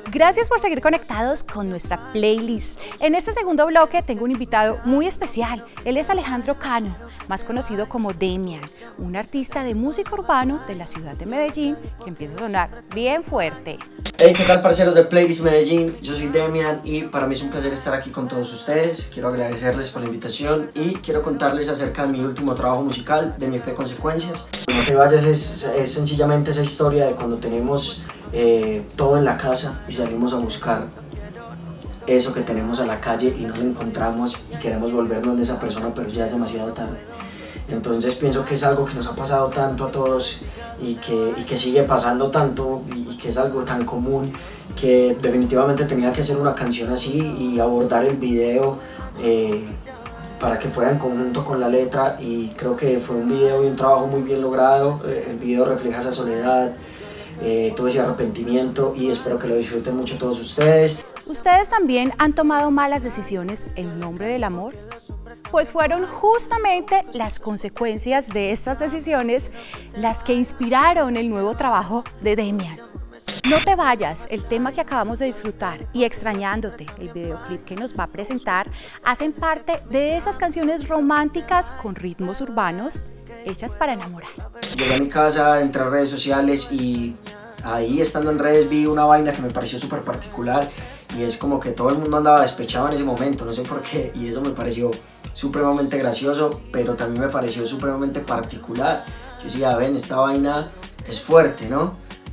Gracias por seguir conectados con nuestra playlist. En este segundo bloque tengo un invitado muy especial. Él es Alejandro Cano, más conocido como Demian, un artista de música urbano de la ciudad de Medellín que empieza a sonar bien fuerte. Hey, ¿qué tal, parceros de Playlist Medellín? Yo soy Demian y para mí es un placer estar aquí con todos ustedes. Quiero agradecerles por la invitación y quiero contarles acerca de mi último trabajo musical, de mi EP Consecuencias. No te vayas es sencillamente esa historia de cuando tenemos todo en la casa y salimos a buscar eso que tenemos a la calle y no lo encontramos y queremos volvernos de esa persona, pero ya es demasiado tarde. Entonces pienso que es algo que nos ha pasado tanto a todos y que sigue pasando tanto y que es algo tan común que definitivamente tenía que hacer una canción así y abordar el video para que fuera en conjunto con la letra, y creo que fue un video y un trabajo muy bien logrado. El video refleja esa soledad, todo ese arrepentimiento, y espero que lo disfruten mucho todos ustedes. ¿Ustedes también han tomado malas decisiones en nombre del amor? Pues fueron justamente las consecuencias de estas decisiones las que inspiraron el nuevo trabajo de Demian. No te vayas, el tema que acabamos de disfrutar, y Extrañándote, el videoclip que nos va a presentar, hacen parte de esas canciones románticas con ritmos urbanos hechas para enamorar. Llegué a mi casa, entré a redes sociales y ahí, estando en redes, vi una vaina que me pareció súper particular, y es como que todo el mundo andaba despechado en ese momento, no sé por qué, y eso me pareció supremamente gracioso, pero también me pareció supremamente particular. Yo decía, ven, esta vaina es fuerte, ¿no?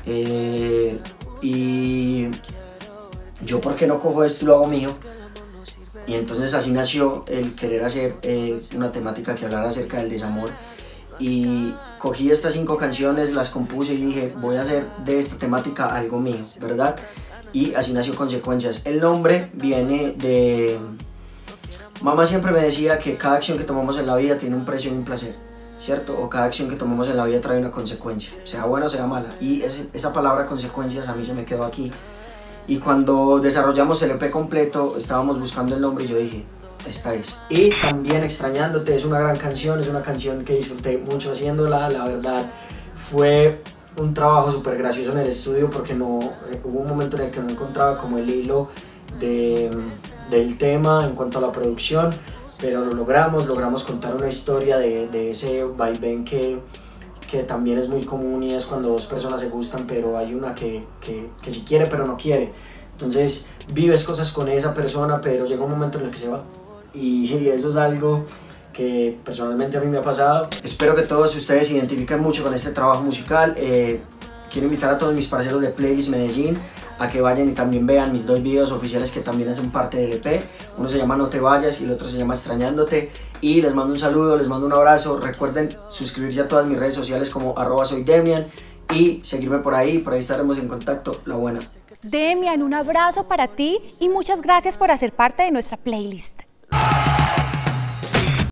Y yo, ¿por qué no cojo esto y lo hago mío? Y entonces así nació el querer hacer una temática que hablara acerca del desamor. Y cogí estas 5 canciones, las compuse y dije, voy a hacer de esta temática algo mío, ¿verdad? Y así nació Consecuencias. El nombre viene de... Mamá siempre me decía que cada acción que tomamos en la vida tiene un precio y un placer, ¿cierto? O cada acción que tomamos en la vida trae una consecuencia, sea buena o sea mala. Y esa palabra consecuencias a mí se me quedó aquí. Y cuando desarrollamos el EP completo, estábamos buscando el nombre y yo dije, esta es. Y también Extrañándote es una gran canción, es una canción que disfruté mucho haciéndola. La verdad fue un trabajo súper gracioso en el estudio porque hubo un momento en el que no encontraba como el hilo del tema en cuanto a la producción, pero lo logramos contar una historia de ese vaivén que también es muy común, y es cuando dos personas se gustan pero hay una que sí quiere pero no quiere. Entonces vives cosas con esa persona pero llega un momento en el que se va, y eso es algo que personalmente a mí me ha pasado. Espero que todos ustedes se identifiquen mucho con este trabajo musical. Quiero invitar a todos mis parceros de Playlist Medellín a que vayan y también vean mis 2 videos oficiales que también hacen parte del EP. Uno se llama No te vayas y el otro se llama Extrañándote. Y les mando un saludo, les mando un abrazo. Recuerden suscribirse a todas mis redes sociales como @soydemian y seguirme por ahí estaremos en contacto. La buena. Demian, un abrazo para ti y muchas gracias por hacer parte de nuestra playlist.